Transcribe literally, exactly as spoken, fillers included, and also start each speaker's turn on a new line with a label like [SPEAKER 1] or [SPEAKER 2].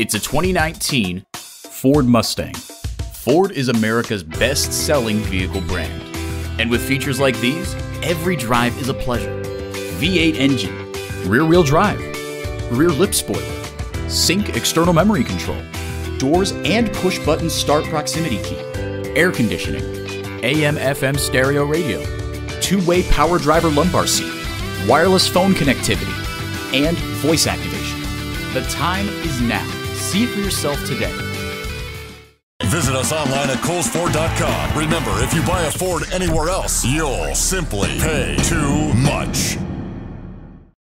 [SPEAKER 1] It's a twenty nineteen Ford Mustang. Ford is America's best-selling vehicle brand. And with features like these, every drive is a pleasure. V eight engine, rear-wheel drive, rear lip spoiler, sync external memory control, doors and push-button start proximity key, air conditioning, A M F M stereo radio, two-way power driver lumbar seat, wireless phone connectivity, and voice activation. The time is now. See it for yourself today.
[SPEAKER 2] Visit us online at Cowles Ford dot com. Remember, if you buy a Ford anywhere else, you'll simply pay too much.